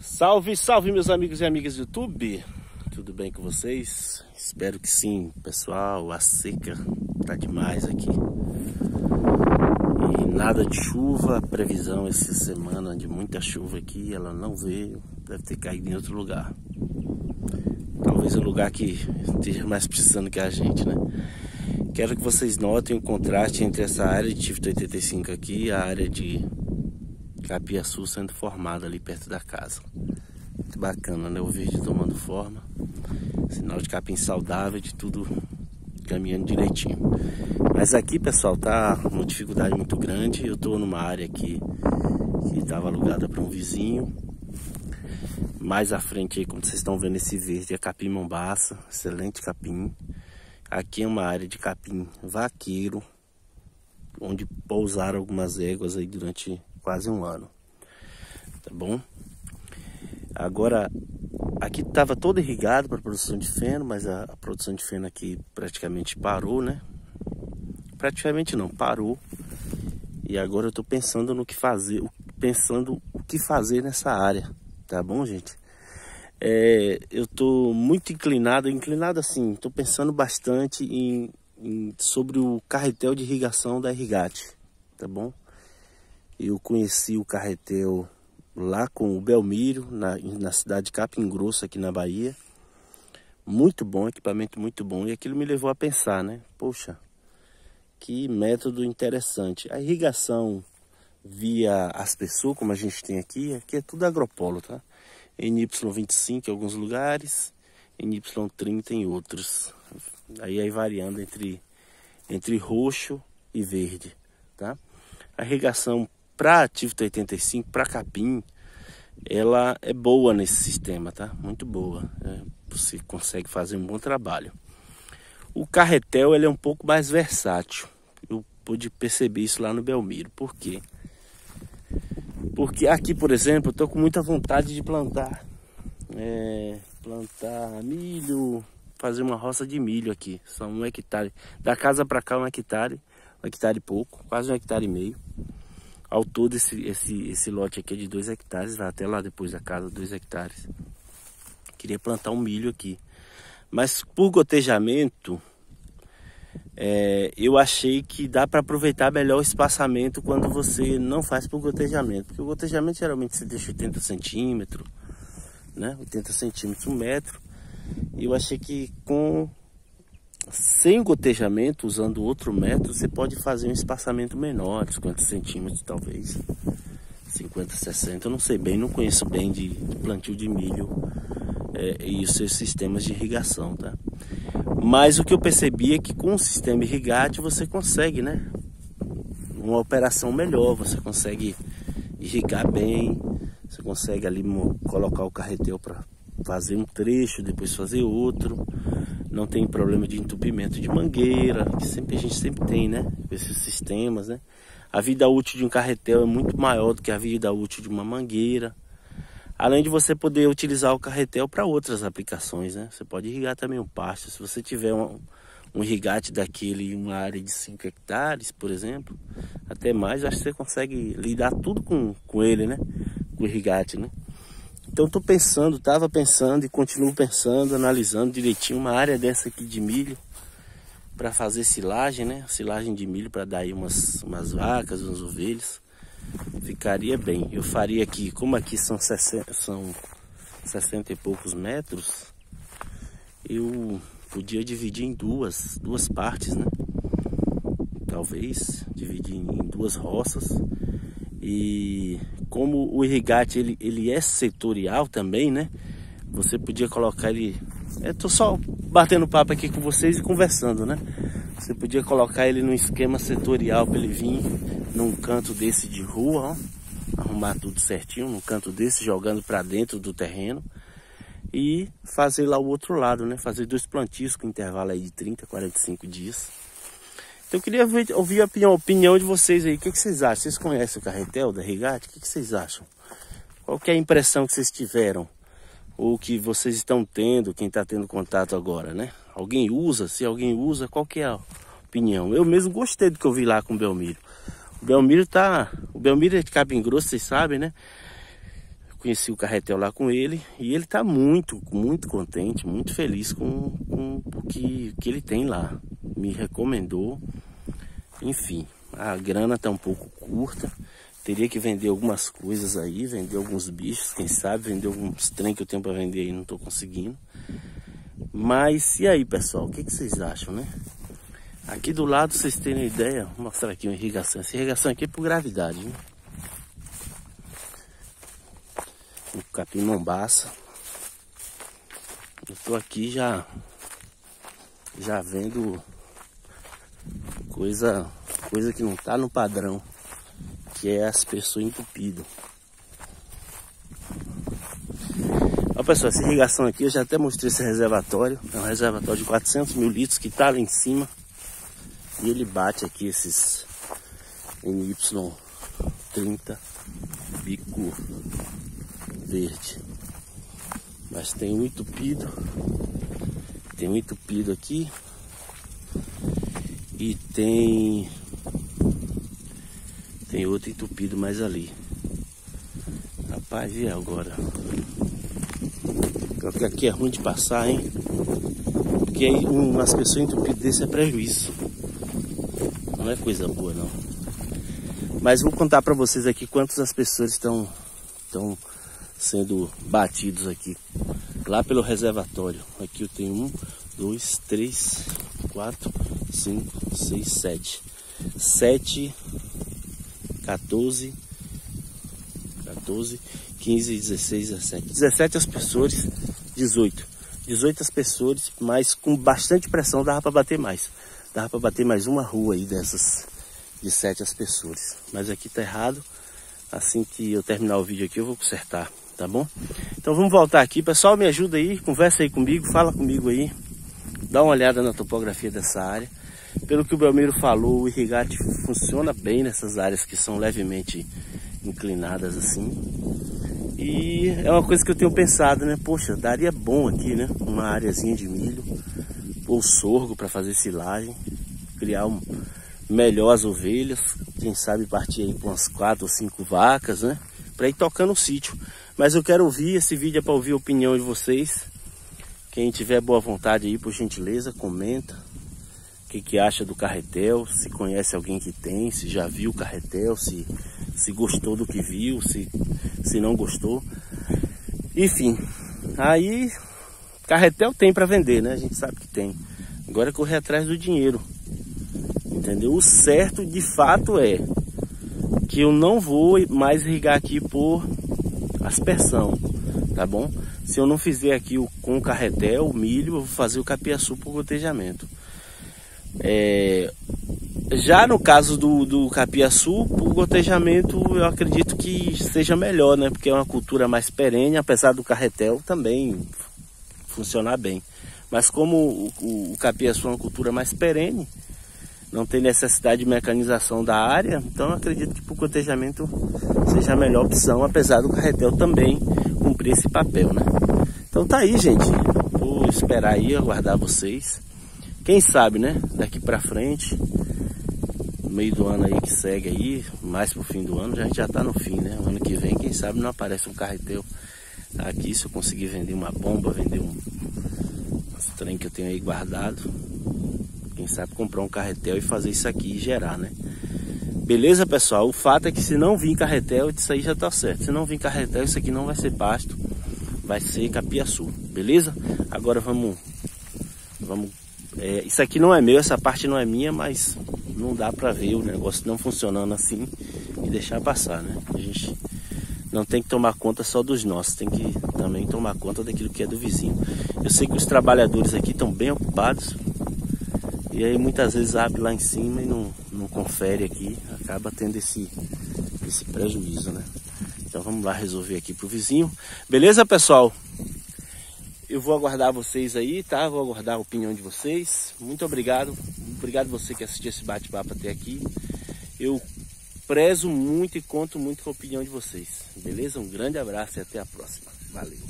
Salve, salve meus amigos e amigas do YouTube, tudo bem com vocês? Espero que sim, pessoal. A seca tá demais aqui e nada de chuva. Previsão essa semana de muita chuva aqui, ela não veio, deve ter caído em outro lugar. Talvez o lugar que esteja mais precisando que a gente, né? Quero que vocês notem o contraste entre essa área de Tifto 85 aqui e a área de Capiaçu sendo formada ali perto da casa. Muito bacana, né? O verde tomando forma, sinal de capim saudável, de tudo caminhando direitinho. Mas aqui, pessoal, tá uma dificuldade muito grande. Eu tô numa área aqui que estava alugada para um vizinho. Mais à frente aí, como vocês estão vendo, esse verde é capim mombaça, excelente capim. Aqui é uma área de capim vaqueiro, onde pousaram algumas éguas aí durante quase um ano, tá bom? Agora, aqui estava todo irrigado para produção de feno, mas a produção de feno aqui praticamente parou, né? Praticamente não, parou. E agora eu estou pensando no que fazer, o que fazer nessa área, tá bom, gente? Eu estou muito inclinado assim, estou pensando bastante sobre o carretel de irrigação da Irrigate, tá bom? Eu conheci o carretel lá com o Belmiro, na cidade de Capim Grosso, aqui na Bahia. Muito bom, equipamento muito bom. E aquilo me levou a pensar, né? Poxa, que método interessante. A irrigação via aspersor, como a gente tem aqui é tudo agropolo, tá? NY25 em alguns lugares, NY30 em outros. Aí variando entre roxo e verde, tá? A irrigação para Tifto 85, para capim, ela é boa nesse sistema, tá? Muito boa. Você consegue fazer um bom trabalho. O carretel, ele é um pouco mais versátil. Eu pude perceber isso lá no Belmiro. Por quê? Porque aqui, por exemplo, eu tô com muita vontade de plantar milho, fazer uma roça de milho aqui. São 1 hectare. Da casa para cá 1 hectare e pouco, quase 1,5 hectares. Ao todo esse lote aqui é de 2 hectares, vai até lá depois da casa, 2 hectares. Queria plantar um milho aqui. Mas por gotejamento, eu achei que dá para aproveitar melhor o espaçamento quando você não faz por gotejamento. Porque o gotejamento geralmente você deixa 80 centímetros, né? 80 centímetros, 1 metro. E eu achei que sem gotejamento, usando outro método, você pode fazer um espaçamento menor, 50 centímetros talvez, 50, 60, eu não sei bem, não conheço bem de plantio de milho e os seus sistemas de irrigação, tá? Mas o que eu percebi é que com o sistema Irrigate você consegue, né? Uma operação melhor, você consegue irrigar bem, você consegue ali colocar o carretel para fazer um trecho, depois fazer outro. Não tem problema de entupimento de mangueira, que a gente sempre tem, né? Esses sistemas, né? A vida útil de um carretel é muito maior do que a vida útil de uma mangueira. Além de você poder utilizar o carretel para outras aplicações, né? Você pode irrigar também um pasto. Se você tiver um irrigate daquele em uma área de 5 hectares, por exemplo, até mais, acho que você consegue lidar tudo com ele, né? Com o irrigate, né? Então estava pensando e continuo pensando, analisando direitinho uma área dessa aqui de milho para fazer silagem, né? Silagem de milho para dar aí umas vacas, uns ovelhos. Ficaria bem. Eu faria aqui, como aqui são 60 e poucos metros, eu podia dividir em duas partes, né? Talvez dividir em 2 roças. E como o irrigate ele é setorial também, né? Você podia colocar ele... Eu tô só batendo papo aqui com vocês e conversando, né? Você podia colocar ele num esquema setorial para ele vir num canto desse de rua, ó, arrumar tudo certinho, num canto desse, jogando para dentro do terreno e fazer lá o outro lado, né? Fazer 2 plantios com intervalo aí de 30, 45 dias. Então eu queria ouvir a opinião de vocês aí. O que vocês acham? Vocês conhecem o carretel da Irrigate? O que vocês acham? Qual que é a impressão que vocês tiveram? Ou que vocês estão tendo, quem está tendo contato agora, né? Alguém usa? Se alguém usa, qual que é a opinião? Eu mesmo gostei do que eu vi lá com o Belmiro. O Belmiro é de Capim Grosso, vocês sabem, né? Conheci o carretel lá com ele e ele tá muito contente, muito feliz com o que ele tem lá. Me recomendou. Enfim, a grana tá um pouco curta. Teria que vender algumas coisas aí, vender alguns bichos, quem sabe, vender alguns trem que eu tenho para vender aí, não tô conseguindo. Mas e aí, pessoal, o que vocês acham, né? Aqui do lado, vocês terem ideia, vou mostrar aqui uma irrigação. Essa irrigação aqui é por gravidade, né? O capim mombaça. Eu tô aqui já vendo coisa que não tá no padrão, que é as pessoas entupidas. Ó, pessoal, essa irrigação aqui, eu já até mostrei esse reservatório. É um reservatório de 400 mil litros que tá lá em cima. E ele bate aqui esses NY30 bico verde. Mas tem um entupido. Tem um entupido aqui. E tem outro entupido mais ali. Rapaz, e agora? Porque aqui é ruim de passar, hein? Porque aí umas pessoas entupidas desse é prejuízo. Não é coisa boa, não. Mas vou contar pra vocês aqui quantas as pessoas estão sendo batidos aqui. Lá pelo reservatório. Aqui eu tenho 1, 2, 3, 4, 5, 6, 7. 7, 14, 15, 16, 17. 17 aspersores, 18. 18 aspersores, mas com bastante pressão dava para bater mais. Dava para bater mais uma rua aí dessas de 7 aspersores. Mas aqui tá errado. Assim que eu terminar o vídeo aqui eu vou consertar, tá bom? Então vamos voltar aqui. Pessoal, me ajuda aí, conversa aí comigo, fala comigo aí. Dá uma olhada na topografia dessa área. Pelo que o Belmiro falou, o irrigate funciona bem nessas áreas que são levemente inclinadas assim. E é uma coisa que eu tenho pensado, né? Poxa, daria bom aqui, né? Uma areazinha de milho ou sorgo para fazer silagem, criar melhor as ovelhas, quem sabe partir aí para umas 4 ou 5 vacas, né? Para ir tocando o sítio. Mas eu quero ouvir, esse vídeo é para ouvir a opinião de vocês. Quem tiver boa vontade aí, por gentileza, comenta. O que acha do carretel, se conhece alguém que tem, se já viu o carretel, se gostou do que viu, se não gostou. Enfim, aí carretel tem para vender, né? A gente sabe que tem. Agora é correr atrás do dinheiro, entendeu? O certo de fato é que eu não vou mais irrigar aqui por aspersão, tá bom? Se eu não fizer aqui com o carretel, o milho, eu vou fazer o capiaçu por gotejamento. Já no caso do capiaçu, o gotejamento eu acredito que seja melhor, né? Porque é uma cultura mais perene, apesar do carretel também funcionar bem. Mas como o capiaçu é uma cultura mais perene, não tem necessidade de mecanização da área, então eu acredito que o gotejamento seja a melhor opção, apesar do carretel também cumprir esse papel, né? Então tá aí, gente. Vou esperar aí, aguardar vocês. Quem sabe, né? Daqui pra frente, no meio do ano aí que segue aí, mais pro fim do ano, a gente já tá no fim, né? O ano que vem, quem sabe não aparece um carretel aqui, se eu conseguir vender uma bomba, vender uns trem que eu tenho aí guardado. Quem sabe comprar um carretel e fazer isso aqui e gerar, né? Beleza, pessoal? O fato é que se não vir carretel, isso aí já tá certo. Se não vir carretel, isso aqui não vai ser pasto, vai ser capiaçu, beleza? Agora vamos isso aqui não é meu, essa parte não é minha, mas não dá pra ver o negócio não funcionando assim e deixar passar, né? A gente não tem que tomar conta só dos nossos, tem que também tomar conta daquilo que é do vizinho. Eu sei que os trabalhadores aqui estão bem ocupados e aí muitas vezes abre lá em cima e não confere aqui, acaba tendo esse prejuízo, né? Então vamos lá resolver aqui pro vizinho. Beleza, pessoal? Eu vou aguardar vocês aí, tá? Vou aguardar a opinião de vocês. Muito obrigado. Obrigado você que assistiu esse bate-papo até aqui. Eu prezo muito e conto muito com a opinião de vocês. Beleza? Um grande abraço e até a próxima. Valeu.